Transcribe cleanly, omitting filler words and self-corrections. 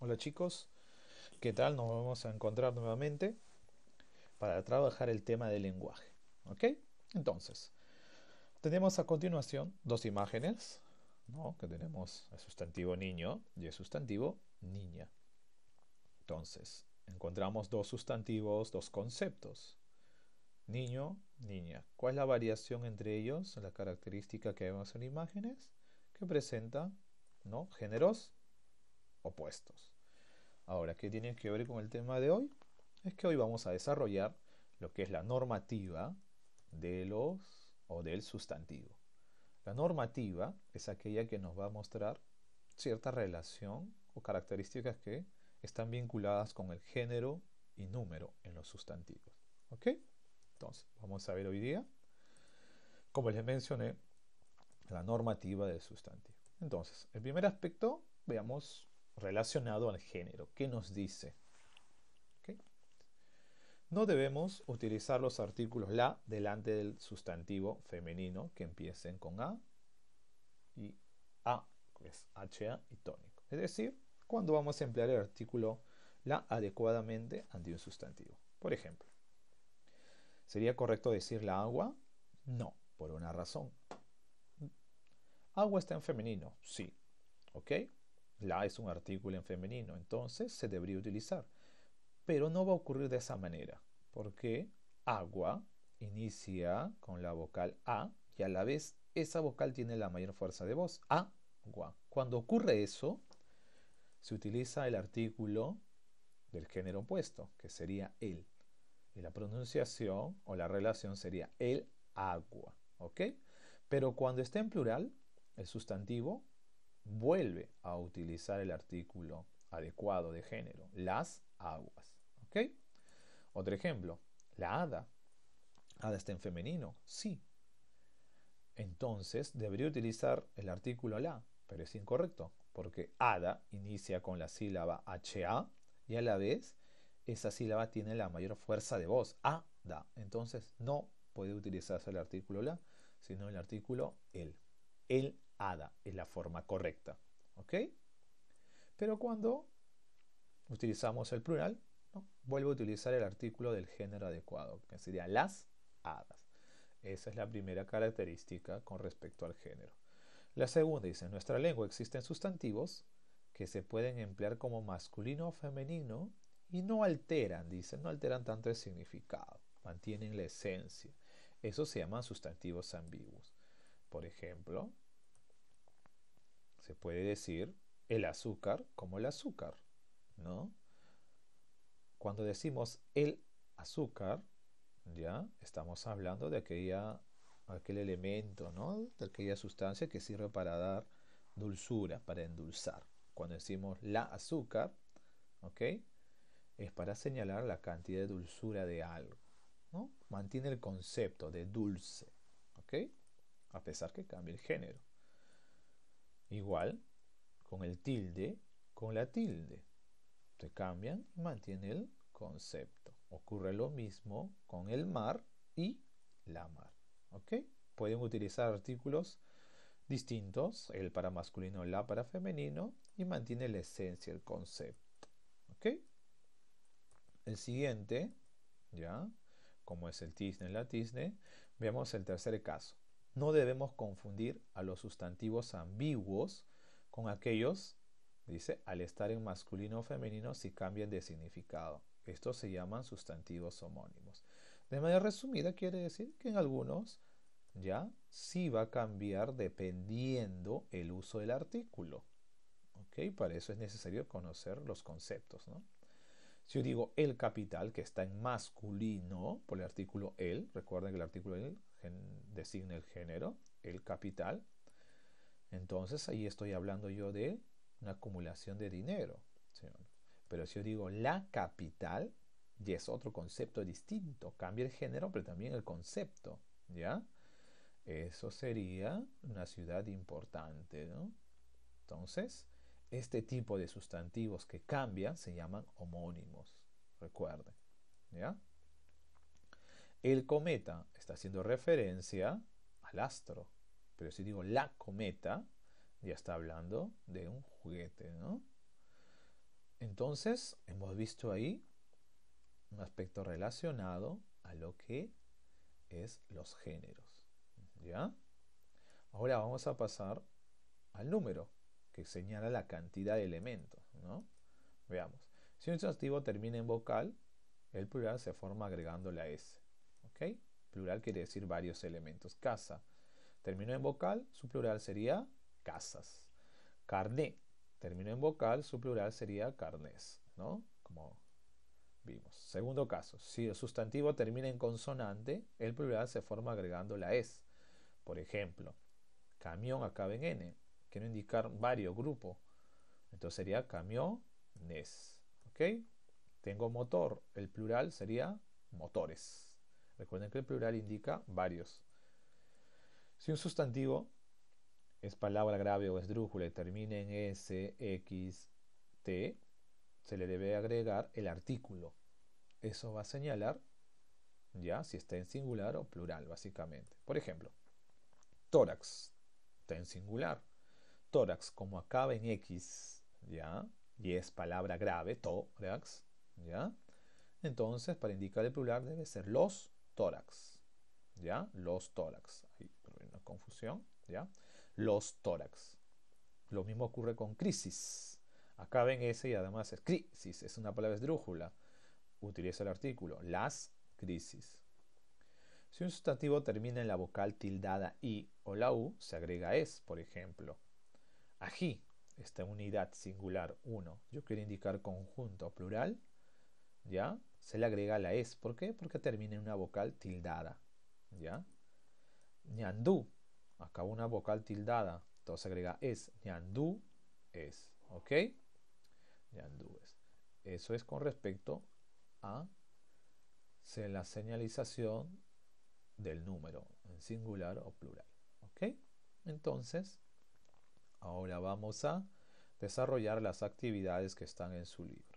Hola chicos, ¿qué tal? Nos vamos a encontrar nuevamente para trabajar el tema del lenguaje. ¿Ok? Entonces, tenemos a continuación dos imágenes, ¿no? Que tenemos el sustantivo niño y el sustantivo niña. Entonces, encontramos dos sustantivos, dos conceptos. Niño, niña. ¿Cuál es la variación entre ellos? La característica que vemos en imágenes que presenta, ¿no? Géneros opuestos. Ahora, ¿qué tiene que ver con el tema de hoy? Es que hoy vamos a desarrollar lo que es la normativa de los o del sustantivo. La normativa es aquella que nos va a mostrar cierta relación o características que están vinculadas con el género y número en los sustantivos. ¿Ok? Entonces, vamos a ver hoy día, como les mencioné, la normativa del sustantivo. Entonces, el primer aspecto, veamos, relacionado al género. ¿Qué nos dice? ¿Ok? No debemos utilizar los artículos la delante del sustantivo femenino que empiecen con a y a, que es ha y tónico. Es decir, cuando vamos a emplear el artículo la adecuadamente ante un sustantivo. Por ejemplo, ¿sería correcto decir la agua? No, por una razón. Agua está en femenino, sí, ¿ok? La es un artículo en femenino, entonces se debería utilizar. Pero no va a ocurrir de esa manera, porque agua inicia con la vocal A y a la vez esa vocal tiene la mayor fuerza de voz, agua. Cuando ocurre eso, se utiliza el artículo del género opuesto, que sería el. Y la pronunciación o la relación sería el agua, ¿ok? Pero cuando está en plural, el sustantivo vuelve a utilizar el artículo adecuado de género, las aguas, ¿ok? Otro ejemplo, la hada. Hada está en femenino, sí. Entonces debería utilizar el artículo la, pero es incorrecto, porque hada inicia con la sílaba HA y a la vez esa sílaba tiene la mayor fuerza de voz, hada. Entonces no puede utilizarse el artículo la, sino el artículo el. El hada es la forma correcta, ¿ok? Pero cuando utilizamos el plural, ¿no? Vuelvo a utilizar el artículo del género adecuado, que sería las hadas. Esa es la primera característica con respecto al género. La segunda dice, en nuestra lengua existen sustantivos que se pueden emplear como masculino o femenino y no alteran, dicen, no alteran tanto el significado, mantienen la esencia. Eso se llaman sustantivos ambiguos. Por ejemplo, se puede decir el azúcar como el azúcar, ¿no? Cuando decimos el azúcar, ya estamos hablando de aquel elemento, ¿no? De aquella sustancia que sirve para dar dulzura, para endulzar. Cuando decimos la azúcar, ¿ok? Es para señalar la cantidad de dulzura de algo, ¿no? Mantiene el concepto de dulce, ¿ok? A pesar que cambie el género. Igual con el tilde, con la tilde. Se cambian y mantiene el concepto. Ocurre lo mismo con el mar y la mar. ¿Ok? Pueden utilizar artículos distintos, el para masculino, la para femenino, y mantiene la esencia, el concepto. ¿Ok? El siguiente, ya, como es el tizne, la tizne, veamos el tercer caso. No debemos confundir a los sustantivos ambiguos con aquellos, dice, al estar en masculino o femenino si cambian de significado. Estos se llaman sustantivos homónimos. De manera resumida quiere decir que en algunos ya sí va a cambiar dependiendo el uso del artículo. ¿Ok? Para eso es necesario conocer los conceptos, ¿no? Si yo digo el capital, que está en masculino por el artículo el, recuerden que el artículo el designa el género, el capital, entonces ahí estoy hablando yo de una acumulación de dinero, ¿sí? Pero si yo digo la capital, ya es otro concepto distinto, cambia el género, pero también el concepto, ¿ya? Eso sería una ciudad importante, ¿no? Entonces, este tipo de sustantivos que cambian se llaman homónimos. Recuerden, ¿ya? El cometa está haciendo referencia al astro. Pero si digo la cometa, ya está hablando de un juguete, ¿no? Entonces, hemos visto ahí un aspecto relacionado a lo que es los géneros. ¿Ya? Ahora vamos a pasar al número, que señala la cantidad de elementos, ¿no? Veamos. Si un sustantivo termina en vocal, el plural se forma agregando la S. ¿Ok? Plural quiere decir varios elementos. Casa terminó en vocal, su plural sería casas. Carné terminó en vocal, su plural sería carnés, ¿no? Como vimos. Segundo caso, si el sustantivo termina en consonante, el plural se forma agregando la S. Por ejemplo, camión acaba en N. Quiero indicar varios grupos. Entonces sería camiones. ¿Ok? Tengo motor. El plural sería motores. Recuerden que el plural indica varios. Si un sustantivo es palabra grave o esdrújula y termina en S, X, T, se le debe agregar el artículo. Eso va a señalar ya si está en singular o plural, básicamente. Por ejemplo, tórax está en singular. Tórax, como acaba en X, ¿ya? Y es palabra grave, tórax, ¿ya? Entonces, para indicar el plural debe ser los tórax, ¿ya? Los tórax. Ahí, una confusión, ¿ya? Los tórax. Lo mismo ocurre con crisis. Acaba en S y además es crisis, es una palabra esdrújula. Utiliza el artículo, las crisis. Si un sustantivo termina en la vocal tildada I o la U, se agrega es, por ejemplo. Ají, esta unidad singular 1. Yo quiero indicar conjunto plural, ¿ya? Se le agrega la es. ¿Por qué? Porque termina en una vocal tildada, ¿ya? Ñandú, acá una vocal tildada, entonces se agrega es. Ñandú es, ¿ok? Ñandú es. Eso es con respecto a la señalización del número en singular o plural, ¿ok? Entonces, ahora vamos a desarrollar las actividades que están en su libro.